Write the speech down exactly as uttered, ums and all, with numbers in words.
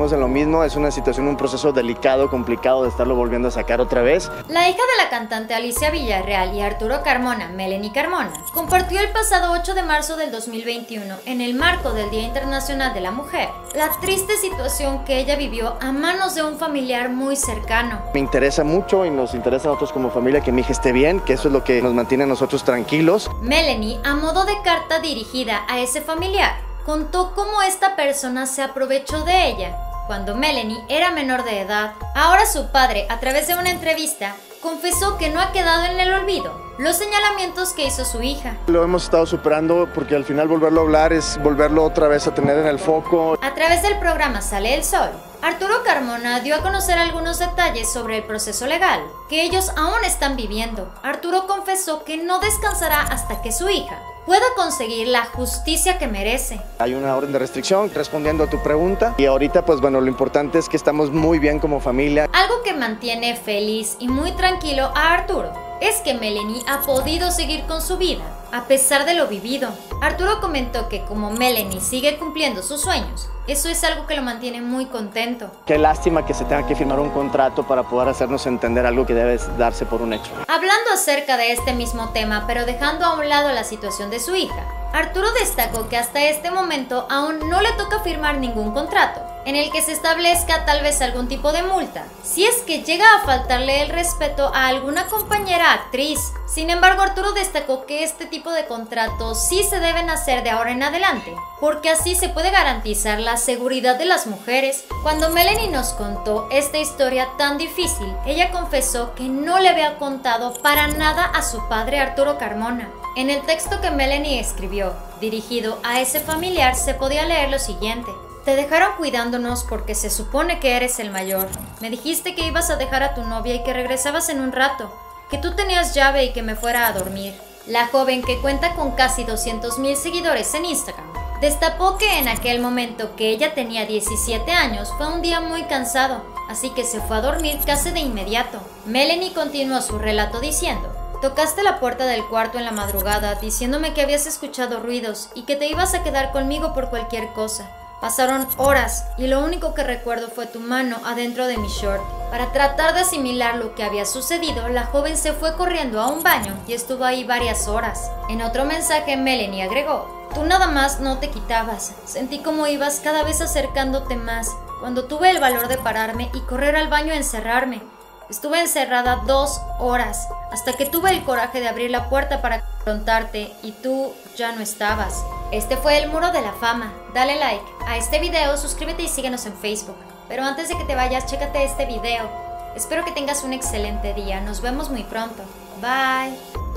seguimos en lo mismo, es una situación, un proceso delicado, complicado de estarlo volviendo a sacar otra vez. La hija de la cantante Alicia Villarreal y Arturo Carmona, Melanie Carmona, compartió el pasado ocho de marzo del dos mil veintiuno, en el marco del Día Internacional de la Mujer, la triste situación que ella vivió a manos de un familiar muy cercano. Me interesa mucho y nos interesa a nosotros como familia que mi hija esté bien, que eso es lo que nos mantiene a nosotros tranquilos. Melanie, a modo de carta dirigida a ese familiar, contó cómo esta persona se aprovechó de ella cuando Melanie era menor de edad. Ahora su padre, a través de una entrevista, confesó que no ha quedado en el olvido los señalamientos que hizo su hija. Lo hemos estado superando porque al final volverlo a hablar es volverlo otra vez a tener en el foco. A través del programa Sale el Sol, Arturo Carmona dio a conocer algunos detalles sobre el proceso legal que ellos aún están viviendo. Arturo confesó que no descansará hasta que su hija pueda conseguir la justicia que merece. Hay una orden de restricción respondiendo a tu pregunta y ahorita pues bueno, lo importante es que estamos muy bien como familia. Algo que mantiene feliz y muy tranquilo a Arturo es que Melanie ha podido seguir con su vida a pesar de lo vivido. Arturo comentó que como Melanie sigue cumpliendo sus sueños, eso es algo que lo mantiene muy contento. Qué lástima que se tenga que firmar un contrato para poder hacernos entender algo que debe darse por un hecho. Hablando acerca de este mismo tema, pero dejando a un lado la situación de su hija, Arturo destacó que hasta este momento aún no le toca firmar ningún contrato en el que se establezca tal vez algún tipo de multa si es que llega a faltarle el respeto a alguna compañera actriz. Sin embargo, Arturo destacó que este tipo de contratos sí se deben hacer de ahora en adelante, porque así se puede garantizar la seguridad de las mujeres. Cuando Melanie nos contó esta historia tan difícil, ella confesó que no le había contado para nada a su padre Arturo Carmona. En el texto que Melanie escribió, dirigido a ese familiar, se podía leer lo siguiente: te dejaron cuidándonos porque se supone que eres el mayor. Me dijiste que ibas a dejar a tu novia y que regresabas en un rato, que tú tenías llave y que me fuera a dormir. La joven, que cuenta con casi doscientos mil seguidores en Instagram, destapó que en aquel momento que ella tenía diecisiete años fue un día muy cansado, así que se fue a dormir casi de inmediato. Melanie continuó su relato diciendo: tocaste la puerta del cuarto en la madrugada diciéndome que habías escuchado ruidos y que te ibas a quedar conmigo por cualquier cosa. Pasaron horas y lo único que recuerdo fue tu mano adentro de mi short. Para tratar de asimilar lo que había sucedido, la joven se fue corriendo a un baño y estuvo ahí varias horas. En otro mensaje, Melanie agregó: tú nada más no te quitabas. Sentí como ibas cada vez acercándote más. Cuando tuve el valor de pararme y correr al baño a encerrarme. Estuve encerrada dos horas, hasta que tuve el coraje de abrir la puerta para confrontarte y tú ya no estabas. Este fue el Muro de la Fama. Dale like a este video, suscríbete y síguenos en Facebook. Pero antes de que te vayas, chécate este video. Espero que tengas un excelente día. Nos vemos muy pronto. Bye.